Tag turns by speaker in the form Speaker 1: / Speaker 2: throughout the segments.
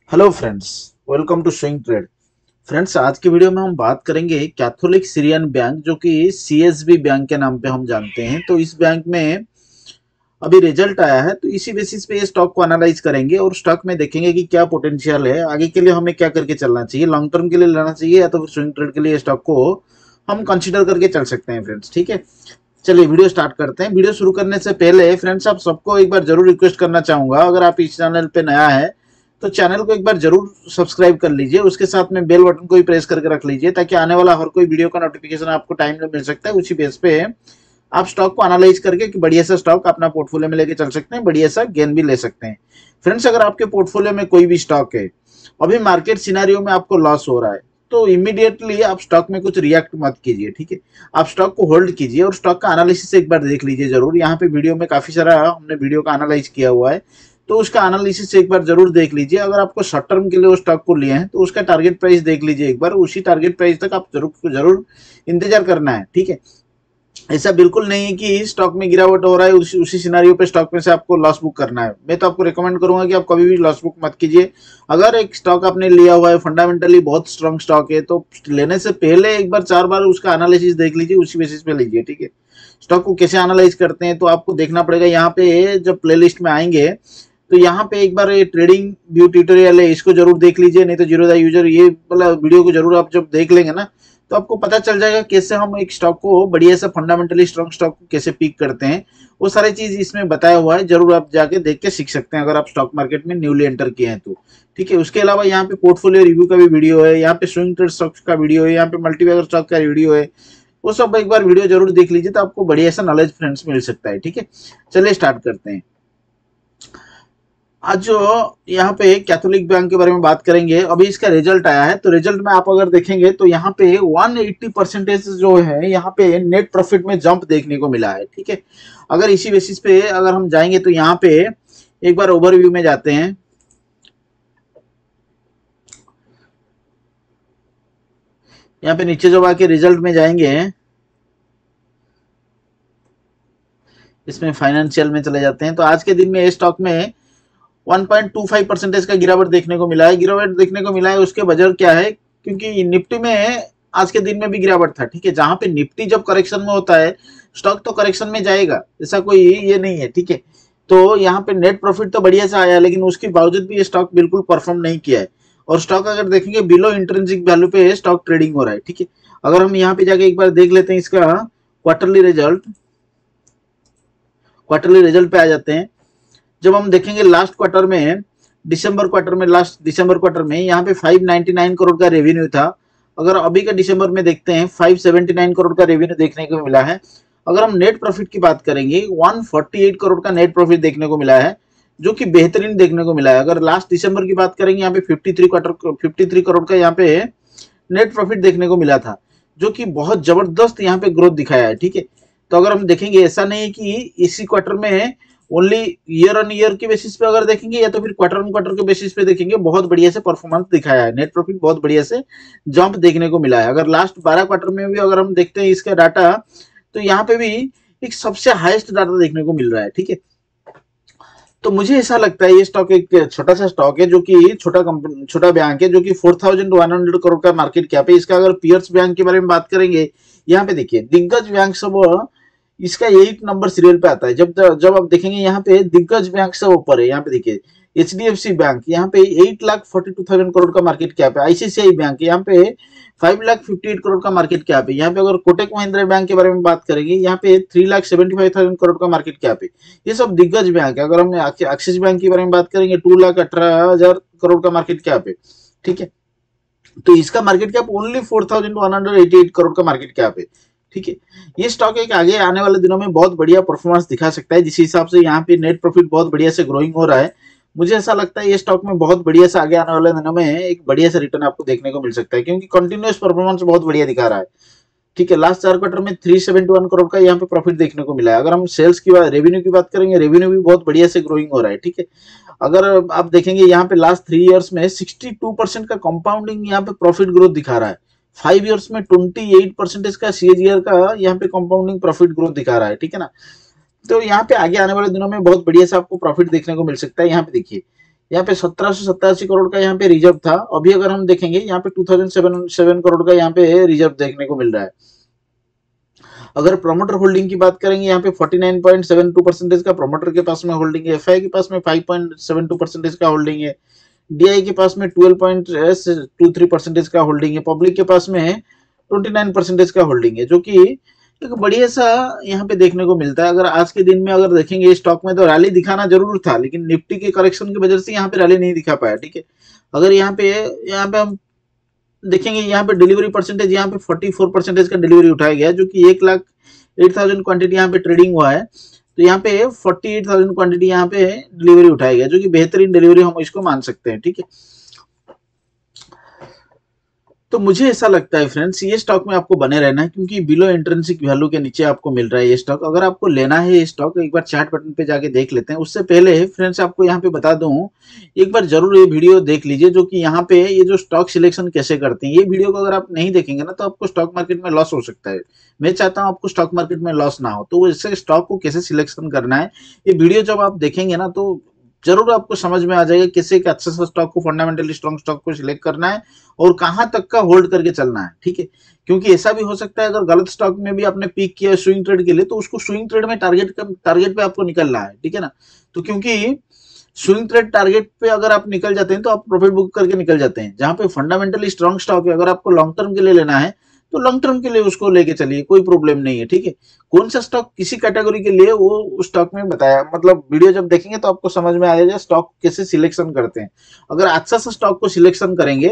Speaker 1: Hello friends, welcome to swing trade. Friends, आज की video में हम बात करेंगे कैथोलिक सीरियन बैंक, जो कि सीएसबी बैंक के नाम पे हम जानते हैं। तो इस बैंक में अभी रिजल्ट आया है, तो इसी बेसिस पे ये स्टॉक को एनालाइज करेंगे और स्टॉक में देखेंगे कि क्या पोटेंशियल है, आगे के लिए हमें क्या करके चलना चाहिए, लॉन्ग टर्म के लिए लेना चाहिए या तो फिर स्विंग ट्रेड के लिए स्टॉक को हम कंसिडर करके चल सकते हैं। फ्रेंड्स, ठीक है, चलिए वीडियो स्टार्ट करते हैं। वीडियो शुरू करने से पहले फ्रेंड्स, आप सबको एक बार जरूर रिक्वेस्ट करना चाहूंगा, अगर आप इस चैनल पे नया है तो चैनल को एक बार जरूर सब्सक्राइब कर लीजिए, उसके साथ में बेल बटन को भी प्रेस करके रख लीजिए, ताकि आने वाला हर कोई वीडियो का नोटिफिकेशन आपको टाइम में मिल सकता है। उसी बेस पे आप स्टॉक को एनालाइज करके कि बढ़िया सा स्टॉक अपना पोर्टफोलियो में लेके चल सकते हैं, बढ़िया सा गेन भी ले सकते हैं। फ्रेंड्स, अगर आपके पोर्टफोलियो में कोई भी स्टॉक है, अभी मार्केट सिनेरियो में आपको लॉस हो रहा है, तो इमीडिएटली आप स्टॉक में कुछ रिएक्ट मत कीजिए, ठीक है। आप स्टॉक को होल्ड कीजिए और स्टॉक का एनालिसिस एक बार देख लीजिए जरूर। यहाँ पे वीडियो में काफी सारा हमने वीडियो का एनालाइज किया हुआ है, तो उसका एनालिसिस एक बार जरूर देख लीजिए। अगर आपको शॉर्ट टर्म के लिए वो स्टॉक को लिए हैं तो उसका टारगेट प्राइस देख लीजिए एक बार, उसी टारगेट प्राइस तक आप जरूर जरूर इंतजार करना है, ठीक है। ऐसा बिल्कुल नहीं है कि स्टॉक में गिरावट हो रहा है उसी सिनारियो पे स्टॉक में से आपको लॉस बुक करना है। मैं तो आपको रिकमेंड करूंगा कि आप कभी भी लॉस बुक मत कीजिए। अगर एक स्टॉक आपने लिया हुआ है, फंडामेंटली बहुत स्ट्रांग स्टॉक है, तो लेने से पहले एक बार 4 बार उसका एनालिसिस देख लीजिए, उसी बेसिस पे लीजिए, ठीक है। स्टॉक को कैसे एनालाइज करते हैं तो आपको देखना पड़ेगा। यहाँ पे जब प्लेलिस्ट में आएंगे तो यहाँ पे एक बार ये ट्रेडिंग व्यू ट्यूटोरियल है, इसको जरूर देख लीजिए, नहीं तो जीरो द यूजर ये वाला वीडियो को जरूर आप जब देख लेंगे ना, तो आपको पता चल जाएगा कैसे हम एक स्टॉक को बढ़िया से फंडामेंटली स्ट्रॉन्ग स्टॉक को कैसे पिक करते हैं। वो सारी चीज इसमें बताया हुआ है, जरूर आप जाके देख के सीख सकते हैं अगर आप स्टॉक मार्केट में न्यूली एंटर किए हैं तो, ठीक है। उसके अलावा यहाँ पे पोर्टफोलियो रिव्यू का भी वीडियो है, यहाँ पे स्विंग ट्रेड स्टॉक्स का वीडियो है, यहाँ पे मल्टीबैगर स्टॉक का वीडियो है। वो सब एक बार वीडियो जरूर देख लीजिए, तो आपको बढ़िया सा नॉलेज फ्रेंड्स मिल सकता है, ठीक है। चलिए स्टार्ट करते हैं। आज जो यहाँ पे कैथोलिक बैंक के बारे में बात करेंगे, अभी इसका रिजल्ट आया है, तो रिजल्ट में आप अगर देखेंगे तो यहाँ पे 180% जो है यहाँ पे नेट प्रॉफिट में जंप देखने को मिला है, ठीक है। अगर इसी बेसिस पे अगर हम जाएंगे तो यहाँ पे एक बार ओवरव्यू में जाते हैं। यहाँ पे नीचे जब आके रिजल्ट में जाएंगे, इसमें फाइनेंशियल में चले जाते हैं, तो आज के दिन में स्टॉक में 1.25% का गिरावट देखने को मिला है। गिरावट देखने को मिला है, उसके वजह क्या है, क्योंकि निफ्टी में आज के दिन में भी गिरावट था, ठीक है। जहां पे निफ्टी जब करेक्शन में होता है, स्टॉक तो करेक्शन में जाएगा, ऐसा कोई ये नहीं है, ठीक है। तो यहाँ पे नेट प्रॉफिट तो बढ़िया से आया, लेकिन उसके बावजूद भी ये स्टॉक बिल्कुल परफॉर्म नहीं किया है। और स्टॉक अगर देखेंगे बिलो इंट्रिंसिक वैल्यू पे स्टॉक ट्रेडिंग हो रहा है, ठीक है। अगर हम यहाँ पे जाके एक बार देख लेते हैं इसका क्वार्टरली रिजल्ट पे आ जाते हैं। जब हम देखेंगे लास्ट क्वार्टर में, लास्ट दिसंबर क्वार्टर में यहाँ पे 599 करोड़ का रेवेन्यू था। अगर अभी का दिसंबर में देखते हैं 579 करोड़ का रेवेन्यू देखने को मिला है। अगर हम नेट प्रॉफिट की बात करेंगे, 148 करोड़ का नेट प्रॉफिट देखने को मिला है, जो कि बेहतरीन देखने को मिला है। अगर लास्ट दिसंबर की बात करेंगे, यहाँ पे 53 करोड़ का यहाँ पे नेट प्रॉफिट देखने को मिला था, जो कि बहुत जबरदस्त यहाँ पे ग्रोथ दिखाया है, ठीक है। तो अगर हम देखेंगे, ऐसा नहीं है कि इसी क्वार्टर में ओनली ईयर ऑन ईयर के बेसिस पे अगर देखेंगे या तो फिर क्वार्टर ऑन क्वार्टर के बेसिस पे देखेंगे, बहुत बढ़िया से परफॉर्मेंस दिखाया है, नेट प्रॉफिट बहुत बढ़िया से जंप देखने को मिला है। अगर लास्ट 12 क्वार्टर में भी अगर हम देखते हैं इसका डाटा, तो यहाँ पे भी एक सबसे हाईएस्ट डाटा देखने को मिल रहा है, ठीक है। तो मुझे ऐसा लगता है ये स्टॉक एक छोटा सा स्टॉक है, जो कि छोटा बैंक है, जो कि 4100 करोड़ का मार्केट कैप है इसका। अगर पियर्स बैंक के बारे में बात करेंगे, यहाँ पे देखिए दिग्गज बैंक सब इसका 8 नंबर सीरियल पे आता है। जब आप देखेंगे यहाँ पे दिग्गज बैंक से ऊपर है, यहाँ पे देखिए एचडीएफसी बैंक, यहाँ पे 8,42,000 करोड़ का मार्केट कैप है। आईसीआईसीआई बैंक यहाँ पे 5,58,000 करोड़ का मार्केट कैप है। यहाँ पे अगर कोटक महिंद्रा बैंक के बारे में बात करेंगे, यहाँ पे 3,75,000 करोड़ का मार्केट कैप है। ये सब दिग्गज बैंक है। अगर हम एक्सिस बैंक के बारे में बात करेंगे, 2,18,000 करोड़ का मार्केट कैप है, ठीक है। तो इसका मार्केट कैप ओनली 4,188 करोड़ का मार्केट कैप है, ठीक है। ये स्टॉक एक आगे आने वाले दिनों में बहुत बढ़िया परफॉर्मेंस दिखा सकता है, जिस हिसाब से यहाँ पे नेट प्रॉफिट बहुत बढ़िया से ग्रोइंग हो रहा है। मुझे ऐसा लगता है ये स्टॉक में बहुत बढ़िया से आगे आने वाले दिनों में एक बढ़िया से रिटर्न आपको देखने को मिल सकता है, क्योंकि कंटिन्यूअस परफॉर्मेंस बहुत बढ़िया दिखा रहा है, ठीक है। लास्ट 4 क्वार्टर में 371 करोड़ का यहाँ पे प्रॉफिट देखने को मिला है। अगर हम सेल्स की बात, रेवेन्यू की बात करेंगे, रेवेन्यू भी बहुत बढ़िया से ग्रोइंग हो रहा है, ठीक है। अगर आप देखेंगे यहाँ पे लास्ट 3 इयर्स में 62% का कंपाउंडिंग यहाँ पे प्रॉफिट ग्रोथ दिखा रहा है। 5 इयर्स में 28% का सीएजीआर का यहाँ पे कंपाउंडिंग प्रॉफिट ग्रोथ दिखा रहा है, ठीक है ना। तो यहाँ पे आगे आने वाले दिनों में बहुत बढ़िया से आपको प्रॉफिट देखने को मिल सकता है। यहाँ पे देखिए यहाँ पे 1787 करोड़ का यहाँ पे रिजर्व था। अभी अगर हम देखेंगे यहाँ पे 2007 करोड़ का यहाँ पे रिजर्व देखने को मिल रहा है। अगर प्रोमोटर होल्डिंग की बात करेंगे यहाँ पे 49.72% का प्रोमोटर के पास में होल्डिंग है, एफआई के पास में 5.72% का होल्डिंग है, डीआई के पास में 12.23% का होल्डिंग है, पब्लिक के पास में 29% का होल्डिंग है, जो कि एक बढ़िया सा यहाँ पे देखने को मिलता है। अगर आज के दिन में अगर देखेंगे स्टॉक में तो रैली दिखाना जरूर था, लेकिन निफ्टी के करेक्शन की वजह से यहाँ पे रैली नहीं दिखा पाया। ठीक है, अगर यहाँ पे हम देखेंगे यहाँ पे डिलीवरी परसेंटेज यहाँ पे 44% का डिलीवरी उठाया गया, जो कि 1,08,000 क्वांटिटी यहाँ पे ट्रेडिंग हुआ है। तो यहाँ पे 48,000 क्वांटिटी यहाँ पे डिलीवरी उठाया गया, जो कि बेहतरीन डिलीवरी हम इसको मान सकते हैं। ठीक है, तो मुझे ऐसा लगता है फ्रेंड्स ये स्टॉक में आपको बने रहना है, क्योंकि बिलो इंट्रिंसिक वैल्यू के नीचे आपको मिल रहा है ये स्टॉक। अगर आपको लेना है ये स्टॉक, एक बार चार्ट बटन पे जाके देख लेते हैं। उससे पहले फ्रेंड्स आपको यहाँ पे बता दूं, एक बार जरूर ये वीडियो देख लीजिए, जो कि यहाँ पे ये जो स्टॉक सिलेक्शन कैसे करते हैं, ये वीडियो को अगर आप नहीं देखेंगे ना तो आपको स्टॉक मार्केट में लॉस हो सकता है। मैं चाहता हूँ आपको स्टॉक मार्केट में लॉस ना हो, तो इससे स्टॉक को कैसे सिलेक्शन करना है, ये वीडियो जब आप देखेंगे ना तो जरूर आपको समझ में आ जाएगा कैसे एक अच्छा सा स्टॉक को, फंडामेंटली स्ट्रॉन्ग स्टॉक को सिलेक्ट करना है और कहां तक का होल्ड करके चलना है। ठीक है, क्योंकि ऐसा भी हो सकता है अगर गलत स्टॉक में भी आपने पिक किया स्विंग ट्रेड के लिए, तो उसको स्विंग ट्रेड में टारगेट पे आपको निकलना है। ठीक है ना, तो क्योंकि स्विंग ट्रेड टारगेट पे अगर आप निकल जाते हैं तो आप प्रॉफिट बुक करके निकल जाते हैं। जहां पे फंडामेंटली स्ट्रॉन्ग स्टॉक है, अगर आपको लॉन्ग टर्म के लिए लेना है तो लॉन्ग टर्म के लिए उसको लेके चलिए, कोई प्रॉब्लम नहीं है। ठीक है, कौन सा स्टॉक किसी कैटेगरी के लिए वो उस स्टॉक में बताया, मतलब वीडियो जब देखेंगे तो आपको समझ में आएगा स्टॉक कैसे सिलेक्शन करते हैं। अगर अच्छा सा स्टॉक को सिलेक्शन करेंगे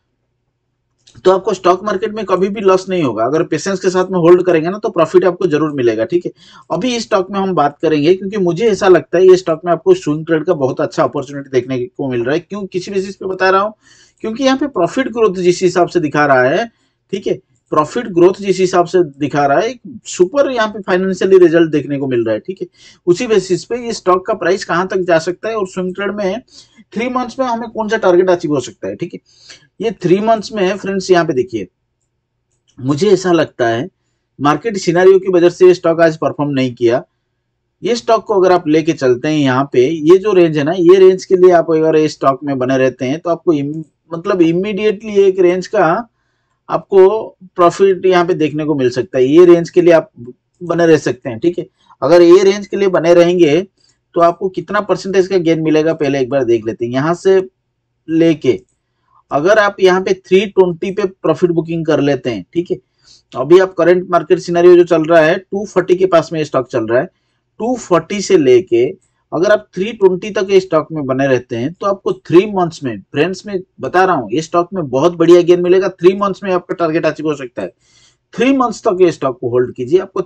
Speaker 1: तो आपको स्टॉक मार्केट में कभी भी लॉस नहीं होगा। अगर पेशेंस के साथ में होल्ड करेंगे ना तो प्रॉफिट आपको जरूर मिलेगा। ठीक है, अभी इस स्टॉक में हम बात करेंगे, क्योंकि मुझे ऐसा लगता है ये स्टॉक में आपको स्विंग ट्रेड का बहुत अच्छा अपॉर्चुनिटी देखने को मिल रहा है। क्यों, किसी बेसिस पे बता रहा हूँ, क्योंकि यहाँ पे प्रॉफिट ग्रोथ जिस हिसाब से दिखा रहा है, ठीक है, प्रॉफिट ग्रोथ जिस हिसाब से दिखा रहा है, एक सुपर यहाँ पे फाइनेंशियली रिजल्ट देखने को मिल रहा है। ठीक है, उसी बेसिस पे ये स्टॉक का प्राइस कहां तक जा सकता है और स्विंग ट्रेड में 3 मंथ्स में हमें कौन सा टारगेट अचीव हो सकता है। ठीक है, ये 3 मंथ्स में फ्रेंड्स यहाँ पे देखिए, मुझे ऐसा लगता है मार्केट सिनेरियो की वजह से ये स्टॉक आज परफॉर्म नहीं किया। ये स्टॉक को अगर आप लेके चलते हैं यहाँ पे, ये जो रेंज है ना, ये रेंज के लिए आप अगर ये स्टॉक में बने रहते हैं तो आपको मतलब इमीडिएटली एक रेंज का आपको प्रॉफिट यहाँ पे देखने को मिल सकता है। ये रेंज के लिए आप बने रह सकते हैं। ठीक है, अगर ये रेंज के लिए बने रहेंगे तो आपको कितना परसेंटेज का गेन मिलेगा पहले एक बार देख लेते हैं। यहाँ से लेके अगर आप यहाँ पे 320 पे प्रॉफिट बुकिंग कर लेते हैं, ठीक है, अभी आप करंट मार्केट सिनेरियो जो चल रहा है 240 के पास में स्टॉक चल रहा है, 240 से लेके अगर आप 320 तक ये स्टॉक में बने रहते हैं तो आपको 3 मंथ्स में, फ्रेंड्स में बता रहा हूं, ये स्टॉक में बहुत बढ़िया गेन मिलेगा। 3 मंथ्स में आपका टारगेट अचीव हो सकता है। 3 मंथ्स तक ये स्टॉक को होल्ड कीजिए, आपको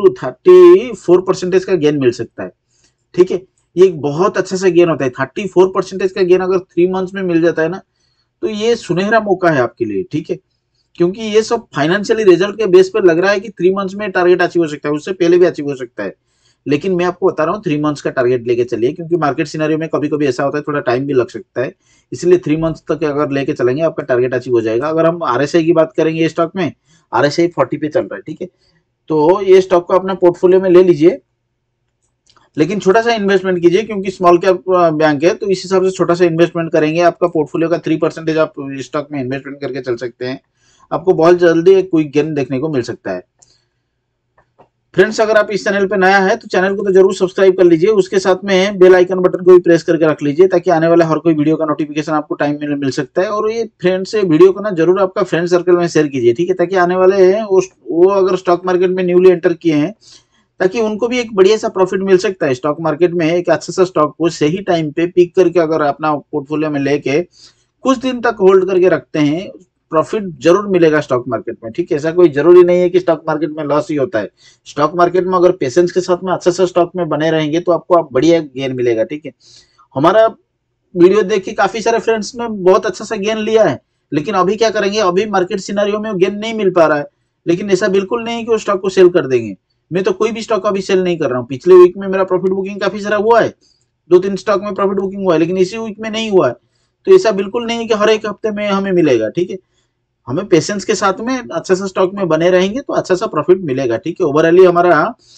Speaker 1: 34% का गेन मिल सकता है। ठीक है, ये एक बहुत अच्छा सा गेन होता है। 34% का गेन अगर 3 मंथ्स में मिल जाता है ना तो ये सुनहरा मौका है आपके लिए। ठीक है, क्योंकि ये सब फाइनेंशियली रिजल्ट के बेस पर लग रहा है कि 3 मंथ्स में टारगेट अचीव हो सकता है, उससे पहले भी अचीव हो सकता है, लेकिन मैं आपको बता रहा हूँ 3 मंथ्स का टारगेट लेके चलिए, क्योंकि मार्केट सिनेरियो में कभी कभी ऐसा होता है थोड़ा टाइम भी लग सकता है, इसलिए 3 मंथ्स तक अगर लेके चलेंगे आपका टारगेट अचीव हो जाएगा। अगर हम आरएसआई की बात करेंगे, स्टॉक में आरएसआई 40 पे चल रहा है। ठीक है, तो ये स्टॉक को अपना पोर्टफोलियो में ले लीजिए, लेकिन छोटा सा इन्वेस्टमेंट कीजिए, क्योंकि स्मॉल कैप बैंक है तो इस हिसाब से छोटा सा इन्वेस्टमेंट करेंगे, आपका पोर्टफोलियो का 3% आप स्टॉक में इन्वेस्टमेंट करके चल सकते हैं, आपको बहुत जल्दी एक क्विक गेन देखने को मिल सकता है। फ्रेंड्स, अगर आप इस चैनल पे नया है तो चैनल को तो जरूर सब्सक्राइब कर लीजिए, उसके साथ में बेल आइकन बटन को भी प्रेस करके रख लीजिए, ताकि आने वाले हर कोई वीडियो का नोटिफिकेशन आपको टाइम में मिल सकता है। और ये फ्रेंड्स से वीडियो को ना जरूर आपका फ्रेंड सर्कल में शेयर कीजिए, ठीक है, ताकि आने वाले वो अगर स्टॉक मार्केट में न्यूली एंटर किए हैं ताकि उनको भी एक बढ़िया सा प्रॉफिट मिल सकता है। स्टॉक मार्केट में एक अच्छा सा स्टॉक को सही टाइम पे पिक करके अगर अपना पोर्टफोलियो में लेके कुछ दिन तक होल्ड करके रखते हैं, प्रॉफिट जरूर मिलेगा स्टॉक मार्केट में। ठीक है, ऐसा कोई जरूरी नहीं है कि स्टॉक मार्केट में लॉस ही होता है। स्टॉक मार्केट में अगर पेशेंस के साथ में अच्छा सा स्टॉक में बने रहेंगे तो आपको आप बढ़िया गेन मिलेगा। ठीक है, हमारा वीडियो देख के काफी सारे फ्रेंड्स ने बहुत अच्छा सा गेन लिया है, लेकिन अभी क्या करेंगे, अभी मार्केट सिनेरियो में गेन नहीं मिल पा रहा है। लेकिन ऐसा बिल्कुल नहीं है कि वो स्टॉक को सेल कर देंगे। मैं तो कोई भी स्टॉक अभी सेल नहीं कर रहा हूँ। पिछले वीक में मेरा प्रॉफिट बुकिंग काफी सारा हुआ है, 2-3 स्टॉक में प्रॉफिट बुकिंग हुआ है, लेकिन इसी वीक में नहीं हुआ है। तो ऐसा बिल्कुल नहीं है कि हर एक हफ्ते में हमें मिलेगा। ठीक है, हमें पेशेंस के साथ में अच्छा सा स्टॉक में बने रहेंगे तो अच्छा सा प्रॉफिट मिलेगा। ठीक है, ओवरऑली हमारा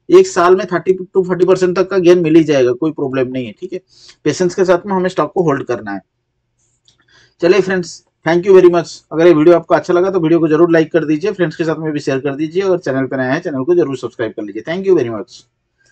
Speaker 1: एक साल में 30 to 40% तक का गेन मिल ही जाएगा, कोई प्रॉब्लम नहीं है, ठीक है। पेशेंस के साथ में हमें स्टॉक को होल्ड करना है। चलिए friends, thank you very much. अगर ये वीडियो आपको अच्छा लगा तो वीडियो को जरूर लाइक कर दीजिए, फ्रेंड्स के साथ में भी शेयर कर दीजिए, और चैनल पर नया है चैनल को जरूर सब्सक्राइब कर लीजिए। Thank you very much.